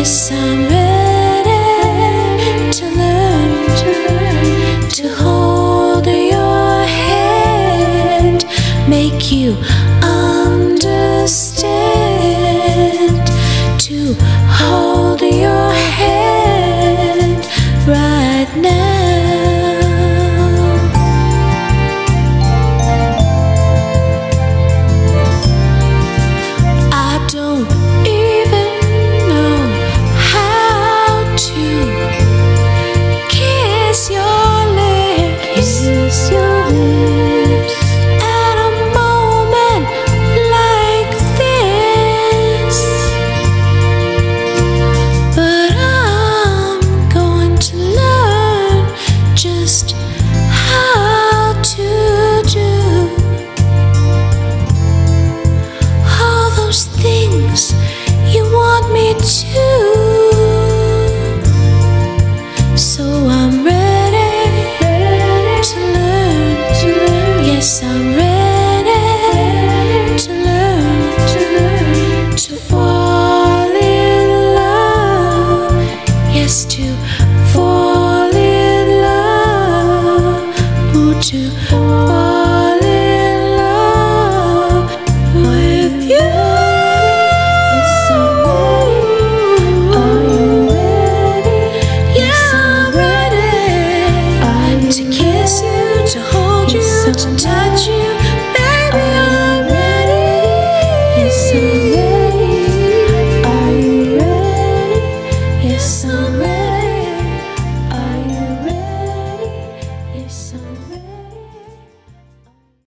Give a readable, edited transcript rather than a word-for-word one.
Yes, I'm ready to learn to hold your hand, make you understand, to hold your hand right now. I don't even know how to kiss your lips, at a moment like this, but I'm going to learn just how to do all those things you want me to. So I'm ready to learn. Yes, I'm ready to learn to fall in love. Yes, to fall in love. Ooh, to fall in love with you. Yes, I'm ready. Are you ready? Yeah, I'm ready to kiss you, to hold